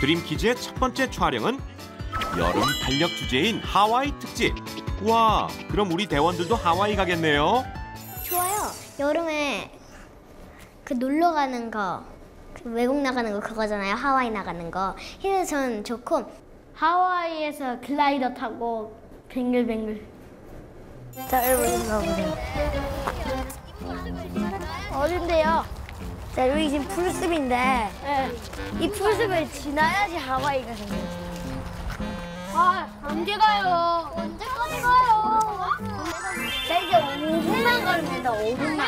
드림키즈의 첫 번째 촬영은 여름 달력 주제인 하와이 특집. 와, 그럼 우리 대원들도 하와이 가겠네요. 좋아요. 여름에 그 놀러 가는 거, 그 외국 나가는 거 그거잖아요. 하와이 나가는 거. 그래서 전 좋고 하와이에서 글라이더 타고 뱅글뱅글. 자, 여러분 나와보세요. 어딘데요? 자, 여기 지금 풀숲인데 이 풀숲을 지나야지 하와이가 생겨요. 아, 언제 가요? 언제까지 가요? 자, 이제 5분만 가면 된다, 5분만.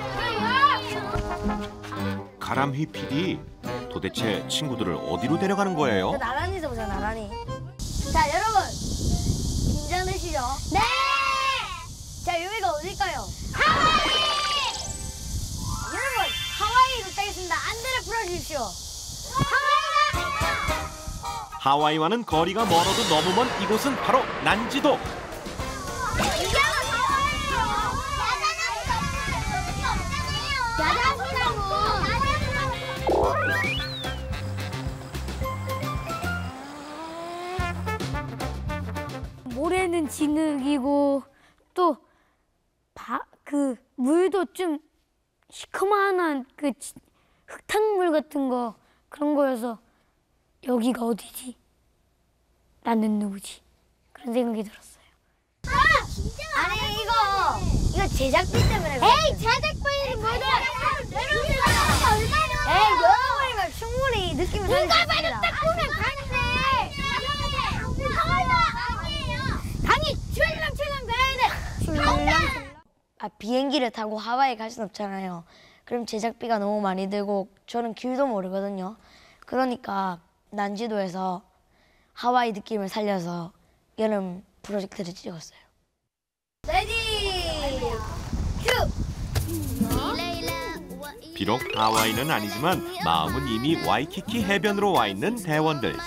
가람휘 PD, 도대체 친구들을 어디로 데려가는 거예요? 나란히 서보세요, 나란히. 자, 여러분, 긴장되시죠? 네! 자, 여기가 어딜까요? 하와이! 여러분, 하와이 도착했습니다. 안대를 풀어주십시오. 하와이와는 거리가 멀어도 너무 먼 이곳은 바로 난지도. 이게 하와이예요. 모래는 진흙이고 또 그 물도 좀 시커먼한 그 흙탕물 같은 거 그런 거여서 여기가 어디지? 나는 누구지? 그런 생각이 들었어요. 아니, 이거 제작비 때문에. 에이, 제작비는 뭐다? 에이, 열어버리면 충분히 느낌을 살릴 수 있습니다. 누가 딱 보면 가는데. 당연히 출렁출렁 가야 돼. 비행기를 타고 하와이 갈 순 없잖아요. 그럼 제작비가 너무 많이 들고 저는 길도 모르거든요. 그러니까 난지도에서 하와이 느낌을 살려서 여름 프로젝트를 찍었어요. 레디 큐! 비록 하와이는 아니지만 마음은 이미 와이키키 해변으로 와 있는 대원들.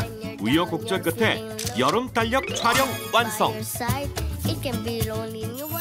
우여곡절 끝에 여름 달력 촬영 완성.